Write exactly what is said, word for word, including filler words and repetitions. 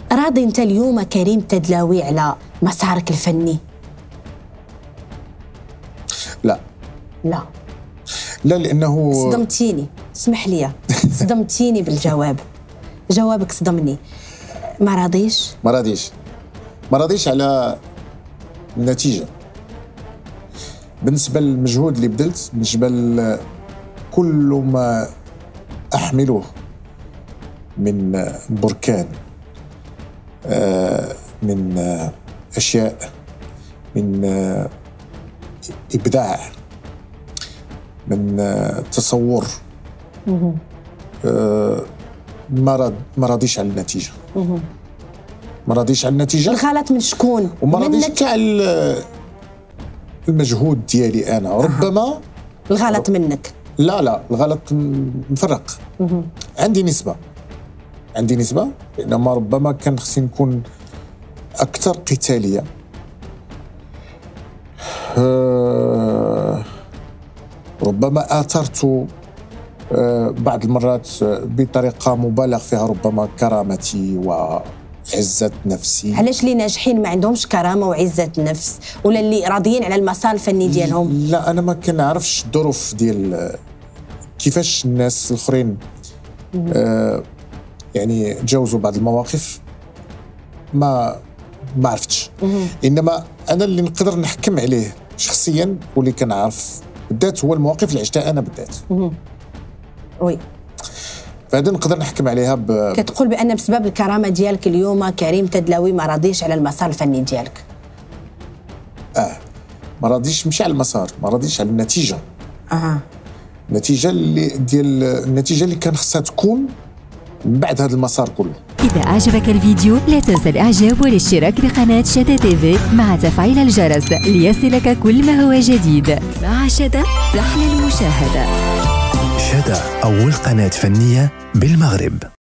راضي انت اليوم كريم تدلاوي على مسارك الفني؟ لا لا لا لانه صدمتيني، اسمح لي، صدمتيني بالجواب، جوابك صدمني. ما راضيش ما راضيش ما راضيش على النتيجه. بالنسبه للمجهود اللي بذلت، بالنسبه لكل ما احمله من بركان، من اشياء، من ابداع، من تصور، ما راض ما راضيش على النتيجه. ما راضيش على النتيجه. الغلط من شكون؟ وما راضيش تاع المجهود ديالي انا. ربما الغلط منك. لا لا الغلط مفرق. عندي نسبه عندي نسبه انما ربما كان خصني نكون اكثر قتاليه. أه ربما اثرت أه بعض المرات بطريقه مبالغ فيها ربما كرامتي وعزه نفسي. علاش اللي ناجحين ما عندهمش كرامه وعزه نفس، ولا اللي راضيين على المسار الفني ديالهم؟ لا انا ما كنعرفش الظروف ديال كيفاش الناس الاخرين أه يعني تجاوزوا بعض المواقف، ما ما عرفتش. انما انا اللي نقدر نحكم عليه شخصيا واللي كنعرف بالذات هو المواقف اللي عشتها انا بالذات. وي فهذا نقدر نحكم عليها ب... كتقول بان بسبب الكرامه ديالك اليوم كريم تدلاوي ما راضيش على المسار الفني ديالك. اه ما راضيش مش على المسار، ما راضيش على النتيجه. اها النتيجه اللي ديال النتيجه اللي كان خصها تكون من بعد هذا المسار كله. إذا أعجبك الفيديو لا تنسى الإعجاب والاشتراك بقناة شدا تيفي مع تفعيل الجرس ليصلك كل ما هو جديد. مع شدا تحلى المشاهدة. شدا أول قناة فنية بالمغرب.